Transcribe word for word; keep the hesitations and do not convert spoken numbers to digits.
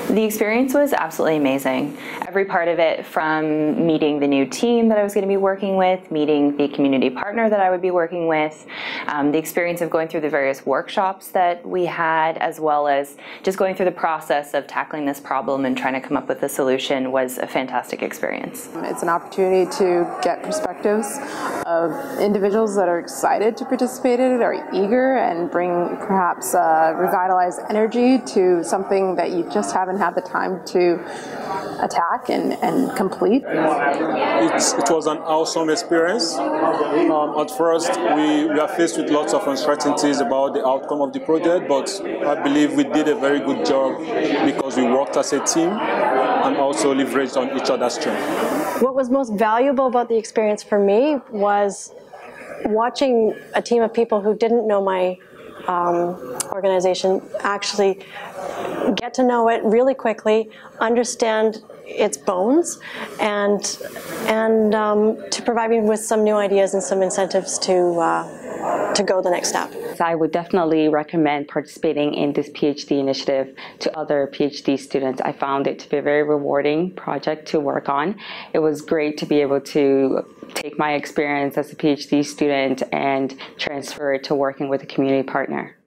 The experience was absolutely amazing. Every part of it, from meeting the new team that I was going to be working with, meeting the community partner that I would be working with, um, the experience of going through the various workshops that we had, as well as just going through the process of tackling this problem and trying to come up with a solution, was a fantastic experience. It's an opportunity to get perspectives of individuals that are excited to participate in it, are eager, and bring perhaps uh, revitalized energy to something that you just haven't had the time to attack and, and complete. It's, it was an awesome experience. Um, at first, we, we are faced with lots of uncertainties about the outcome of the project, but I believe we did a very good job because we worked as a team and also leveraged on each other's strength. What was most valuable about the experience for me was watching a team of people who didn't know my um, organization actually get to know it really quickly, understand its bones, and and um, to provide me with some new ideas and some incentives to uh, to go the next step. I would definitely recommend participating in this PhD initiative to other PhD students. I found it to be a very rewarding project to work on. It was great to be able to take my experience as a PhD student and transfer it to working with a community partner.